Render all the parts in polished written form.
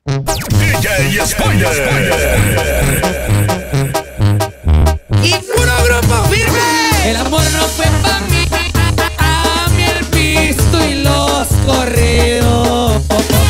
DJ Spider. Y puro grupo firme. El amor no fue pa' mí, a mí el pisto y los corridos.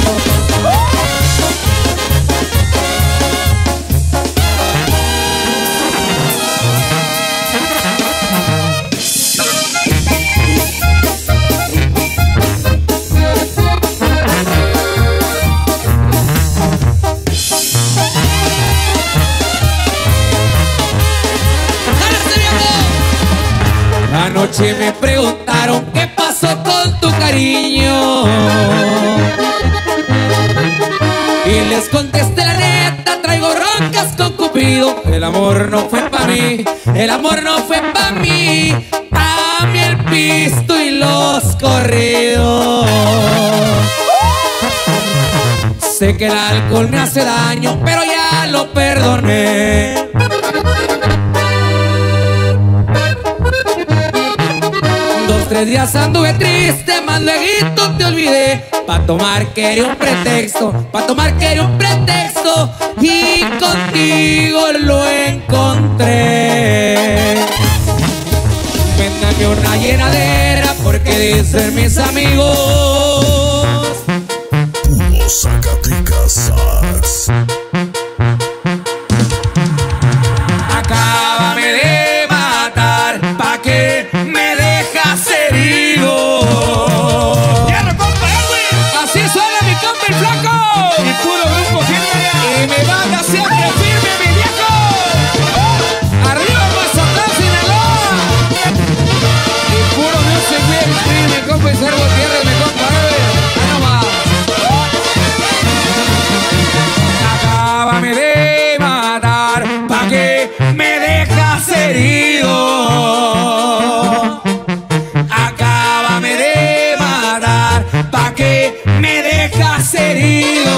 Anoche me preguntaron qué pasó con tu cariño y les contesté la neta, traigo roncas con Cupido. El amor no fue pa' mí, el amor no fue pa' mí, a mí el pisto y los corridos. Sé que el alcohol me hace daño, pero ya lo perdoné. 2-3 días anduve triste, más luego te olvidé. Pa' tomar quería un pretexto, pa' tomar quería un pretexto, y contigo lo encontré. Véndame una llenadera porque dicen mis amigos. Puro Zacatecas Sax. Acábame de matar, pa' que me dejas herido. ¡Hierro, compa, güey! Así suena mi compa el flaco. Y puro grupo firme. Y me manda siempre firme mi viejo. Arriba Mazatlán, Sinaloa. Y puro music bien firme, compa, y Servo Tierra, mi compa, güey. Ahí nomás. Acábame de matar, pa' que me dejas herido. Acábame de matar, pa' que me dejas herido.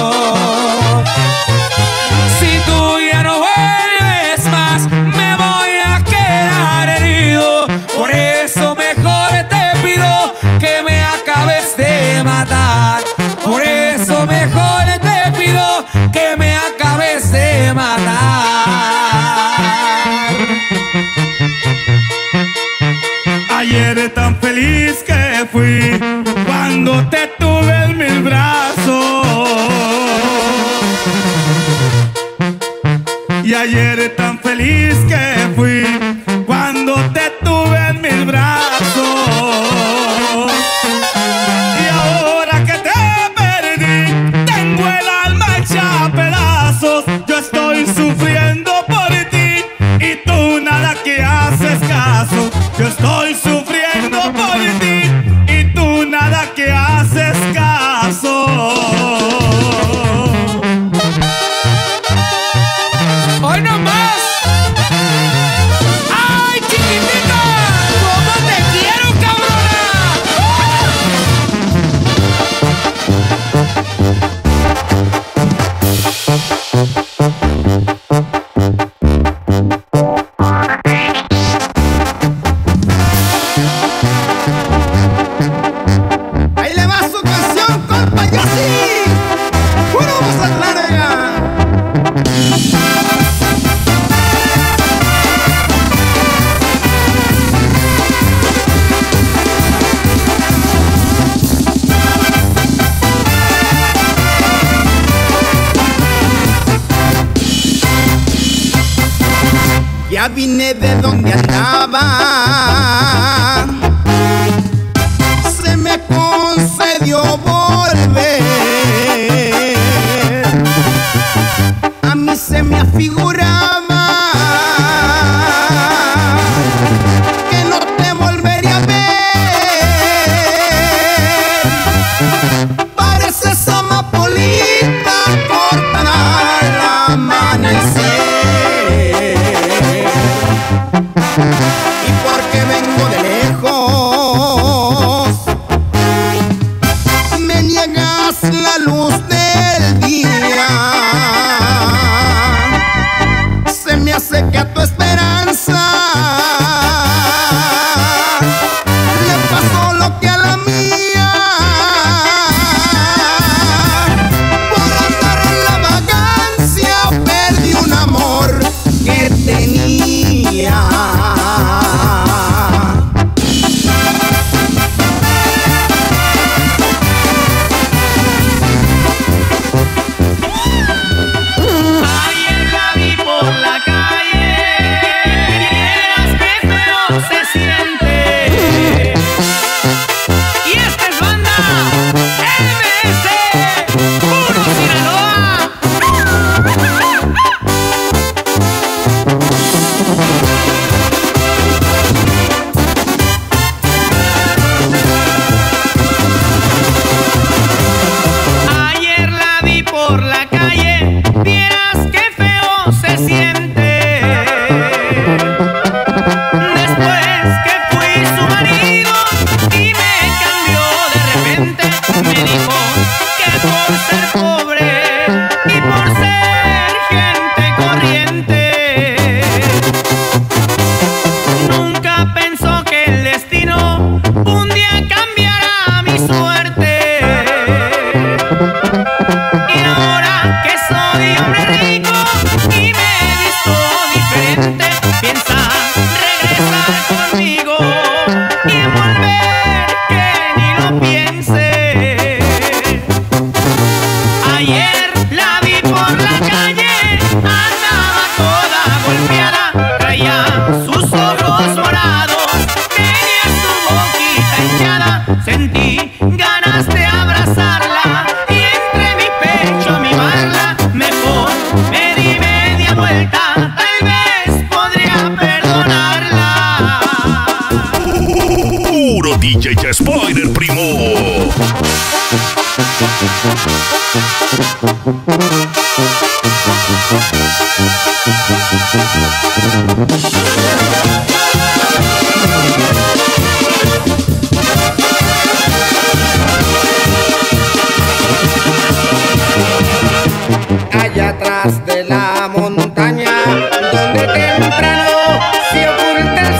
Si tú ya no vuelves más, me voy a quedar herido. Por eso mejor te pido que me acabes de matar. Por eso mejor te pido que me acabes de matar. Ayer tan feliz que fui cuando te tuve en mis brazos. Y ayer tan feliz que fui cuando te tuve en mis brazos. Y ahora que te perdí, tengo el alma hecha a pedazos. Yo estoy sufriendo por ti y tú nada que haces caso. Yo estoy sufriendo por ti y tú nada que haces caso. ¡Hoy no más! ¡Ay, chiquitita! ¿Cómo te quiero, cabrona? Ahí le va su canción, compa, y así. Puro Mazatlán, oiga. Ya vine de donde andaba, se me concedió volver. A mí se me afiguraba que no te volvería a ver. Pareces amapolita cortada al amanecer. Y porque vengo de lejos, me niegas la luz del día. Se me hace que a tu esperanza le pasó lo que a la mía. Por andar calle, vieras qué feo se siente. Después que fui su marido y me cambió de repente, me dijo que por ser pobre y por ser gente corriente, nunca pensó que el destino un día cambiará mi suerte. Y ahora que soy hombre rico y me he visto diferente, piensa regresar conmigo y envolver que ni lo piense. Ayer la vi por la calle, andaba toda golpeada, traía sus ojos morados, tenía su boquita hinchada. Sentí ganas de abrazarla y entre mi pecho mimarla. Mejor me di media vuelta, tal vez podría perdonarla. Puro DJ Spoiler, primo. Allá atrás de la montaña, donde temprano se oculta el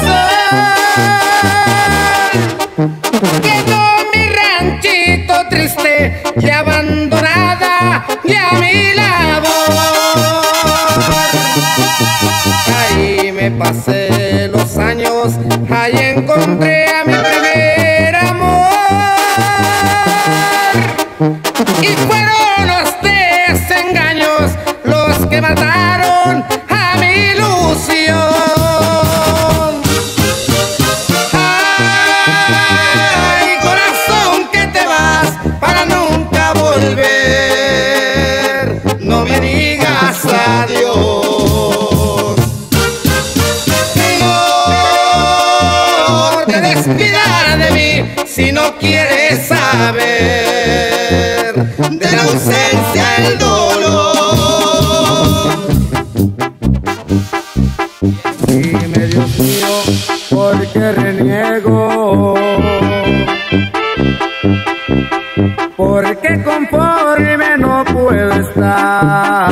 sol, quedó mi ranchito triste y abandonada y a mi labor. Ahí me pasé los años, ahí encontré a mi primer amor. Y fueron los desengaños los que mataron a mi ilusión. Ay, corazón, que te vas para nunca volver, no me digas adiós. No te despidas de mí si no quieres saber de la ausencia, el dolor. Dime, Dios mío, ¿por qué reniego? Porque conforme no puedo estar.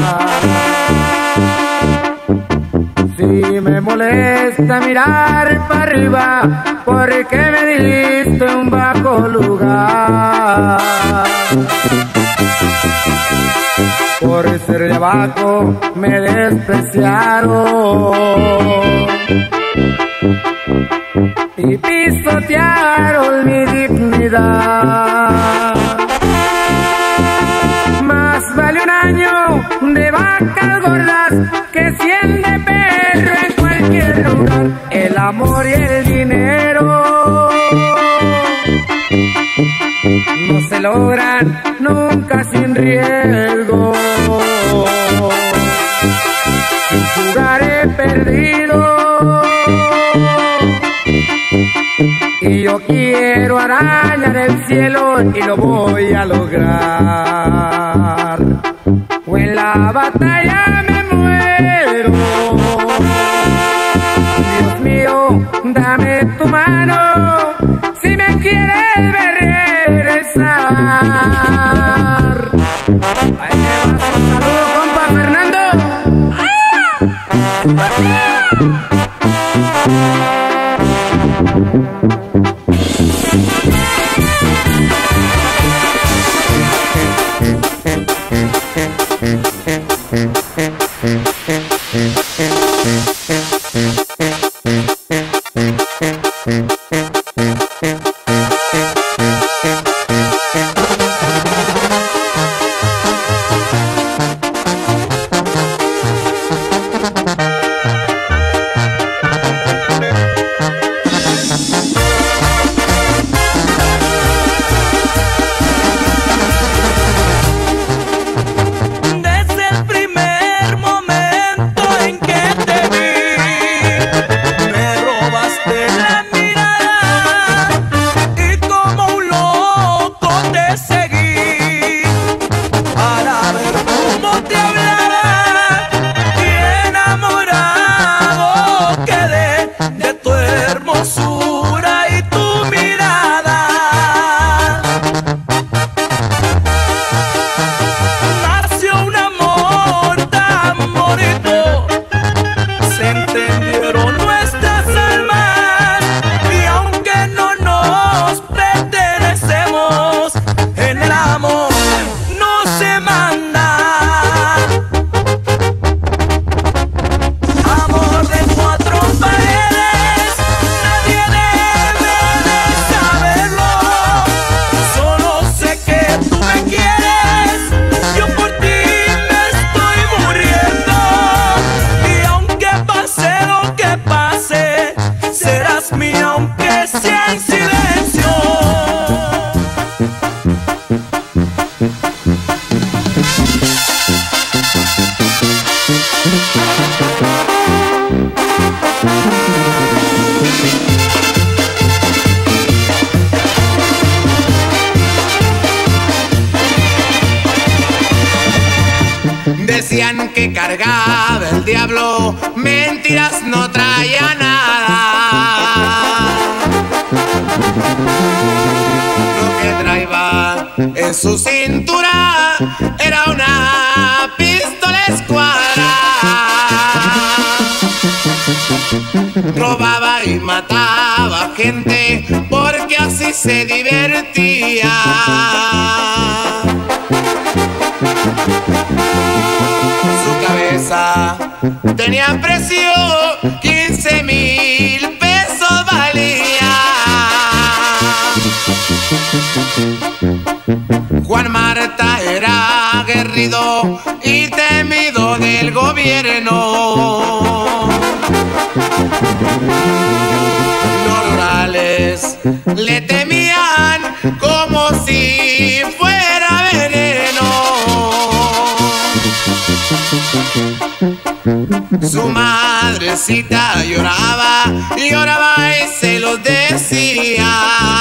Si me molesta mirar para arriba, porque me diste un bajo lugar. Por ser de abajo me despreciaron y pisotearon mi dignidad. Más vale un año de vacas gordas que 100 de perro en cualquier lugar. El amor y el dinero no se logran nunca sin riesgo. En jugar he perdido y yo quiero arañar el cielo y lo voy a lograr. O en la batalla me muero. Dios mío, dame tu mano si me quieres ver regresar. Ahí te vas, un saludo, compa Fernando. Desde el primer momento en que te vi, decían que cargaba el diablo, mentiras, no traía nada. Lo que traía en su cintura era una pistola escuadra. Robaba y mataba gente porque así se divertía. Su cabeza tenía precio, 15,000 pesos valía. Juan Marta era aguerrido y temido del gobierno. Los rurales le temían como si fuera veneno. Su madrecita lloraba y lloraba y se los decía.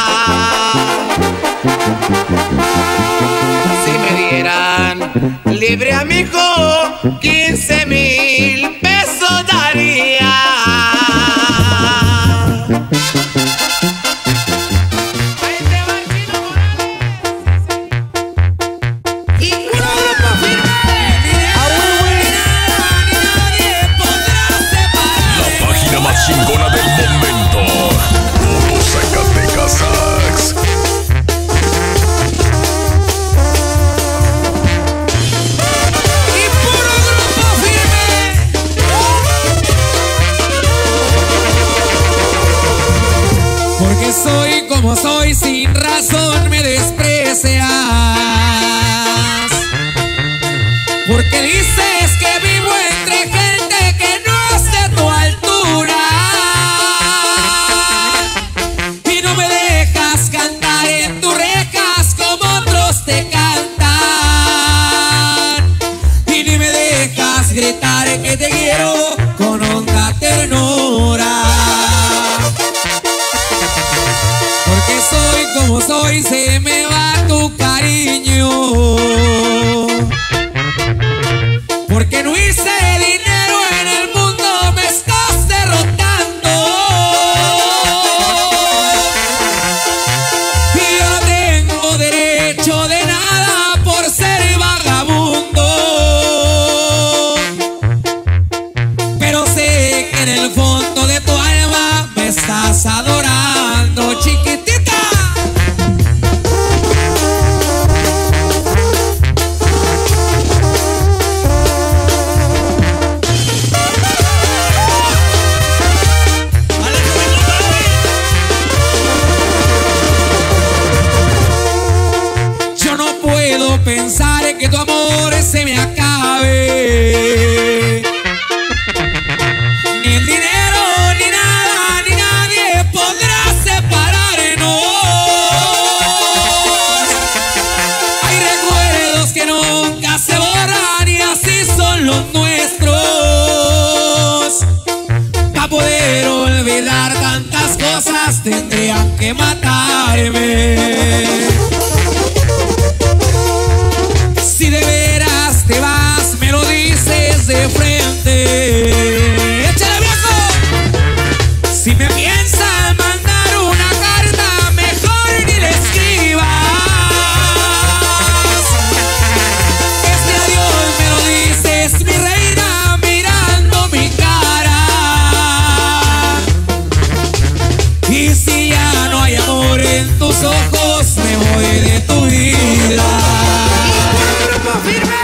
Si me dieran libre a mi hijo, 15,000 pesos daría. Chingona del momento, puro Zacatecas Sax. Y puro grupo firme. Porque soy como soy, sin razón me desprecias. Porque dices que vivo entre gente que no es de tu altura. Gritar que te quiero con honda ternura. Porque soy como soy, se me va tu cariño. Porque no hice dinero en el mundo, me estás derrotando. Y yo no tengo derecho de nada por ser vagabundo. En el fondo de tu alma me estás adorando, chiquitita. Yo no puedo pensar que tu amor se me acabe. Ni el dinero, ni nada, ni nadie podrá separarnos. Hay recuerdos que nunca se borran y así son los nuestros. Para poder olvidar tantas cosas tendrían que matarme. Si de veras te vas, me lo dices de frente. ¡Échale, viejo! Si me piensas mandar una carta, mejor ni le escribas. Este adiós me lo dices, mi reina, mirando mi cara. Y si ya no hay amor en tus ojos, me voy de tu vida. ¡Firme!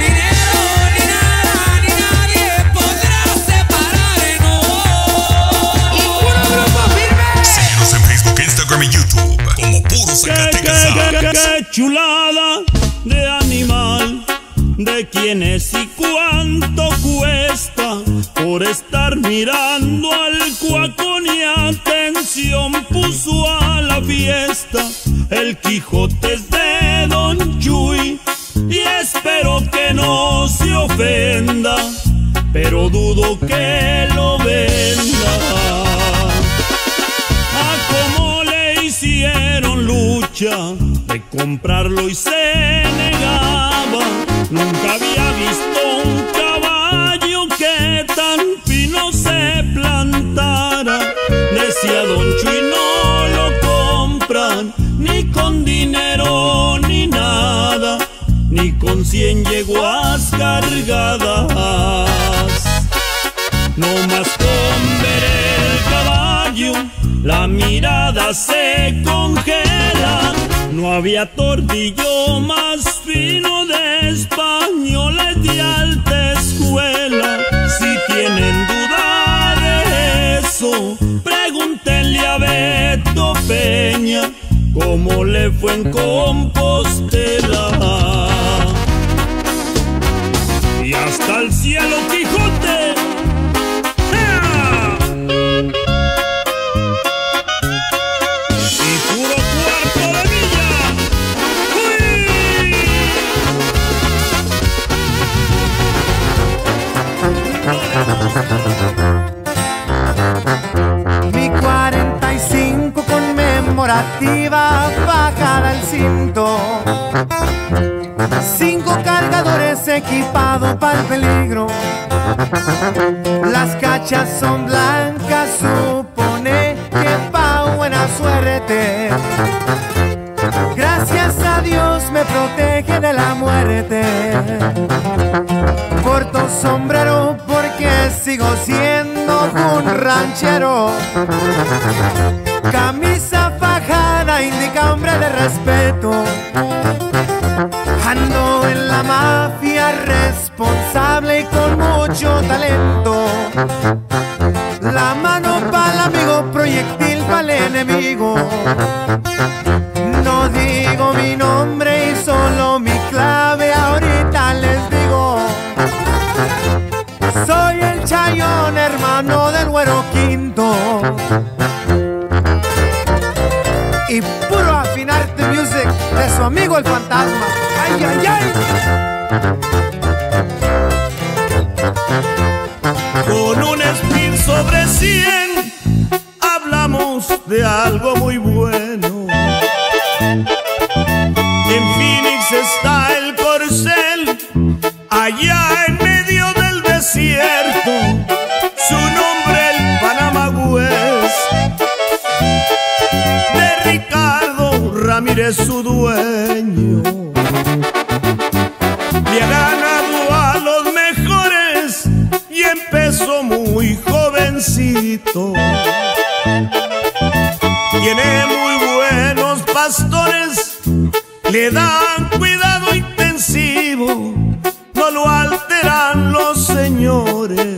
Instagram y YouTube como puro Zacatecas Sax. Qué chulada de animal, de quién es y cuánto cuesta por estar mirando al cuaco, ni atención puso a la fiesta. El Quijote es de Don Chuy y espero que no se ofenda, pero dudo que lo venda. Como le hicieron lucha de comprarlo y se negaba, nunca había visto un con 100 yeguas cargadas. No más con ver el caballo, la mirada se congela. No había tordillo más fino de españoles de alta escuela. Si tienen duda de eso, pregúntenle a Beto Peña cómo le fue en Compostela. Y hasta el cielo, Quijote. Mi 45 conmemorativa bajada al cinto, 5 cargadores equipados para el peligro. Las cachas son blancas, supone que va buena suerte. Gracias a Dios me protege de la muerte. Porto sombrero porque sigo siendo un ranchero. Camisa fajada indica hombre de respeto. Ando en la mafia responsable y con mucho talento. La mano para el amigo, proyectil para el enemigo. No digo mi nombre y solo mi clave, ahorita les digo. Soy el Chayón, hermano del Güero Quinto. Y puro Afinarte Music de su amigo el Fantasma. ¡Ay, ay, ay! Con un speed sobre 100 hablamos de algo muy bueno. En Phoenix está el corcel, allá en medio del desierto. Su nombre el Panama West, de Ricardo Ramírez su dueño. Le ha ganado a los mejores y empezó muy jovencito. Tiene muy buenos pastores, le dan cuidado intensivo, no lo alteran los señores.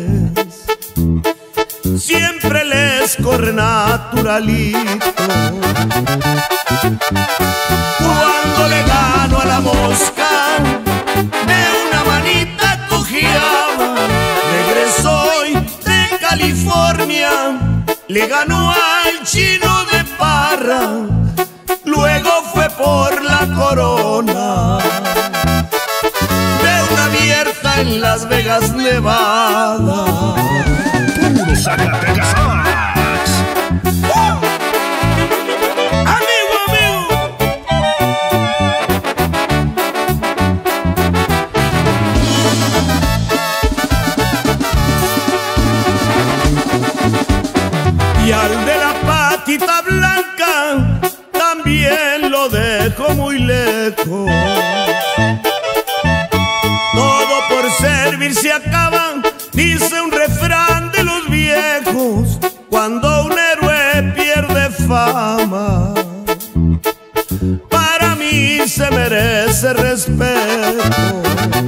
Siempre les corre naturalito. Cuando le gano a la mosca, de una manita cojeaba. Regresó hoy de California, le ganó al Chino de Parra. Luego fue por la corona de una abierta en Las Vegas, Nevada. Puro Zacatecas. Amigo, amigo. Y al de la patita blanca también lo dejo muy lejos. Todo por servir se acaba, dice un refrán de los viejos. Cuando un héroe pierde fama, para mí se merece respeto.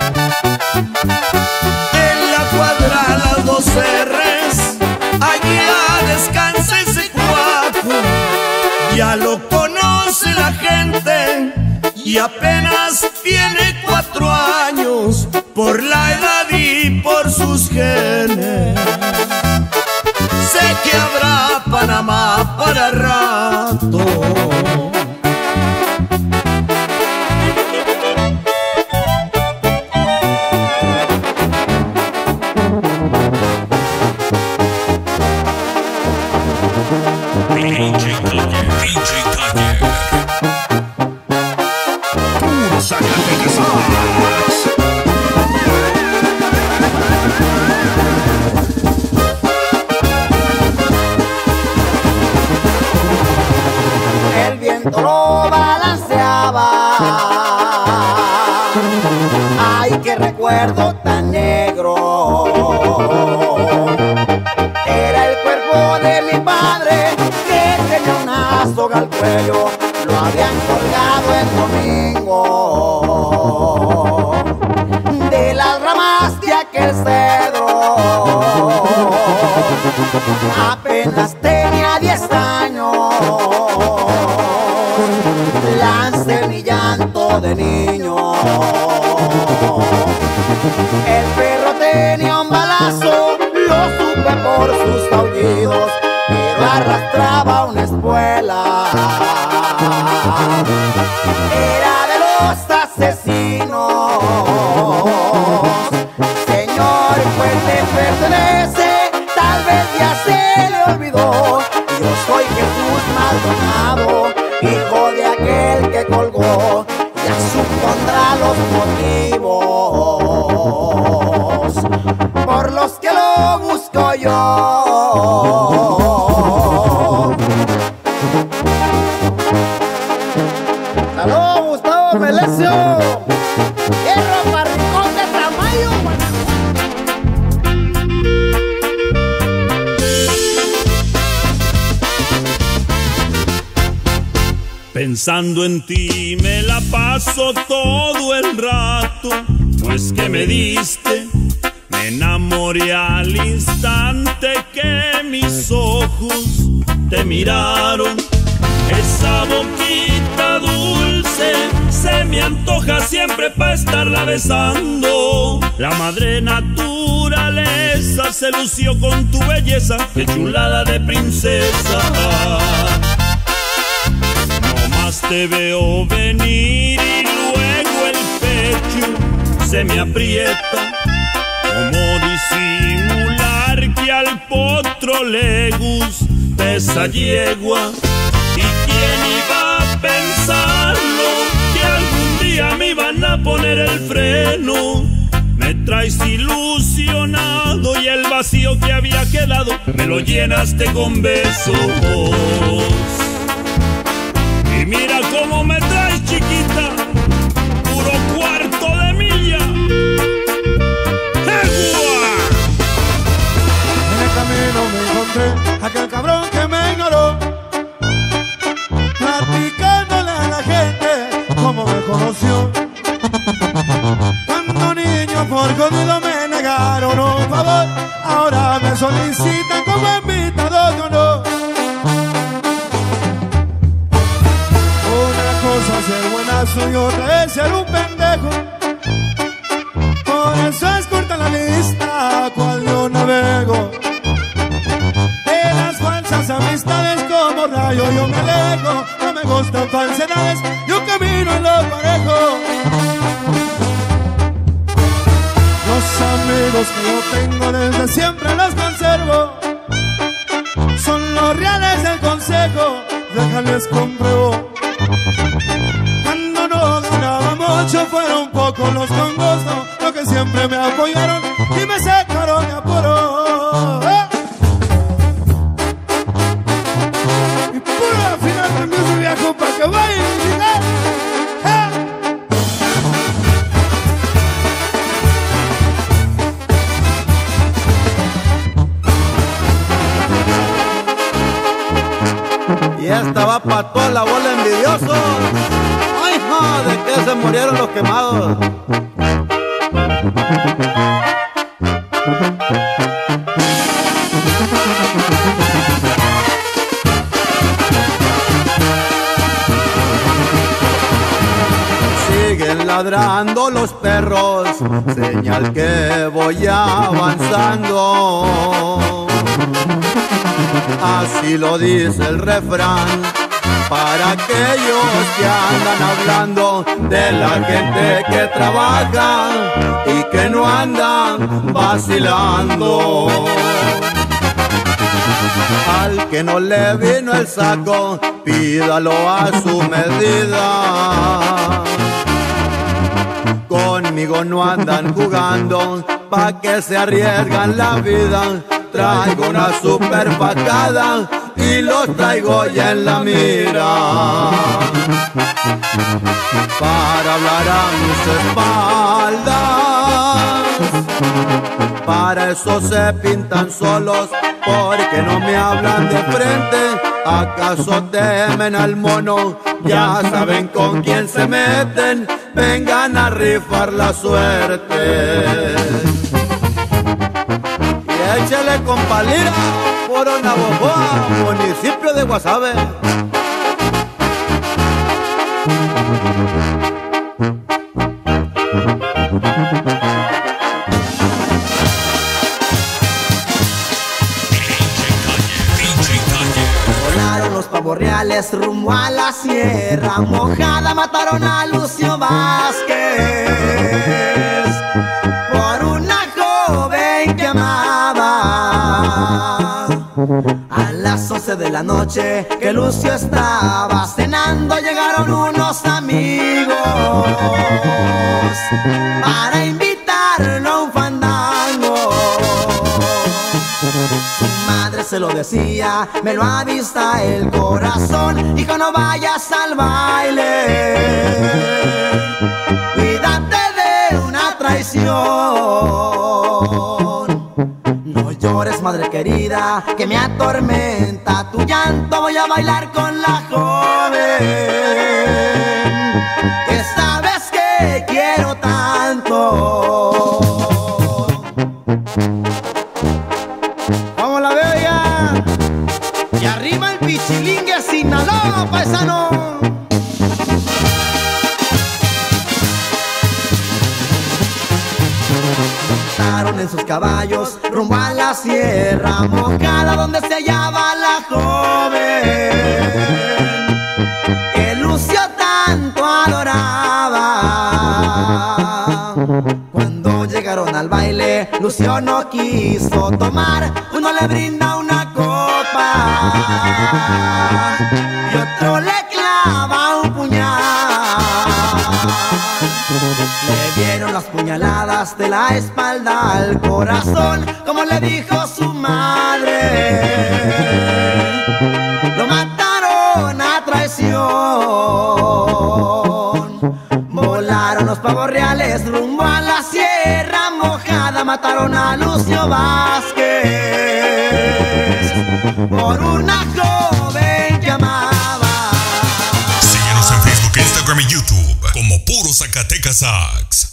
En la cuadra las 2 R's, allá descansa ese cuaco. Ya lo conoce la gente y apenas tiene 4 años, por la edad y por sus genes. Sé que habrá Panamá para rato. DJ Taller. Puro Zacatecas. Ay, qué recuerdo tan negro. Era el cuerpo de mi padre que tenía una soga al cuello. Lo habían colgado el domingo de las ramas de aquel cedro. Apenas tenía 10 años. Lancé mi llanto de niño. El perro tenía un balazo, lo supe por sus aullidos, pero arrastraba una espuela. Era de los asesinos. Señor, pues le pertenece, tal vez ya se le olvidó. Yo soy Jesús Maldonado, hijo de aquel que colgó. Ya supondrá los motivos por los que lo busco yo. ¡Aló, Gustavo Melesio! ¡Hierro para Rincón de Tamayo, Pensando en ti me la paso todo el rato. No es que me diste, me enamoré al instante que mis ojos te miraron. Esa boquita dulce se me antoja siempre pa' estarla besando. La madre naturaleza se lució con tu belleza, qué chulada de princesa. Te veo venir y luego el pecho se me aprieta. ¿Cómo disimular que al potro le gusta esa yegua? ¿Y quién iba a pensarlo? Que algún día me iban a poner el freno. Me traes ilusionado y el vacío que había quedado me lo llenaste con besos. Y mira cómo me traes, chiquita, puro cuarto de milla. ¡Egua! En el camino me encontré aquel cabrón que me ignoró, platicándole a la gente cómo me conoció. Cuando niño por jodido me negaron un favor, ahora me solicitan como invitado de honor. Ser buenazo y otra es ser un pendejo. Por eso es corta la lista cual yo navego. De las falsas amistades como rayo yo me alejo. No me gustan falsedades, yo camino en lo parejo. Los amigos que yo tengo desde siempre los conservo. Son los reales del consejo, déjales compruebo. Cuando no ganaba mucho fueron pocos los con gusto, los que siempre me apoyaron y me sacaron de apuro. Y puro al final también su viejo para que vaya y diga. Y esta va pa' toda la bola envidiosos. Ay, no, de que se murieron los quemados. Siguen ladrando los perros, señal que voy avanzando. Así lo dice el refrán, para aquellos que andan hablando de la gente que trabaja y que no andan vacilando. Al que no le vino el saco, pídalo a su medida. Conmigo no andan jugando, pa' que se arriesgan la vida. Traigo una super pacada y los traigo ya en la mira para hablar a mis espaldas. Para eso se pintan solos, porque no me hablan de frente. ¿Acaso temen al mono? Ya saben con quién se meten. Vengan a rifar la suerte. Y échale con palira por Navojoa, municipio de Guasave. Volaron los pavos reales rumbo a la Sierra Mojada, mataron a Lucio Vázquez por una joven que amaba. A las 11 de la noche que Lucio estaba cenando, llegaron unos amigos para invitarlo a un fandango. Su madre se lo decía, me lo avisa el corazón: hijo, no vayas al baile, cuídate de una traición. No llores, madre querida, que me atormenta tu llanto. Voy a bailar con la joven que sabes que quiero tanto. ¿Cómo la veo ya? Y arriba el Pichilingue, Sinaloa, paisano. Montaron en sus caballos rumbo a la Sierra Mojada, donde se hallaba la joven que Lucio tanto adoraba. Cuando llegaron al baile, Lucio no quiso tomar. Uno le brinda una copa y otro le clava un puñal. Le dieron las puñaladas de la espalda al corazón, como le dijo su madre. Lo mataron a traición. Volaron los pavos reales rumbo a la Sierra Mojada, mataron a Lucio Vázquez por una joven que amaba. Síguenos en Facebook, Instagram y YouTube como Puro Zacatecas Sax.